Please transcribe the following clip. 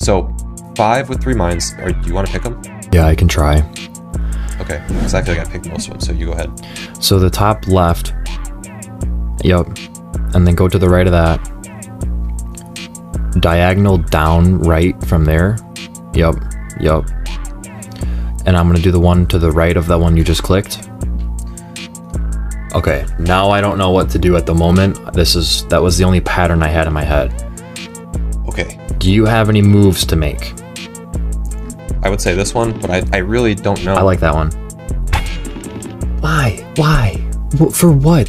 So 5 with 3 mines. Or do you want to pick them? Yeah, I can try. Okay, because I feel like I picked most of them, so you go ahead. So the top left. Yep. And then go to the right of that. Diagonal down right from there. Yep. Yep. And I'm gonna do the one to the right of that one you just clicked. Okay, now I don't know what to do at the moment. That was the only pattern I had in my head. Okay. Do you have any moves to make? I would say this one, but I really don't know. I like that one. Why? Why? For what?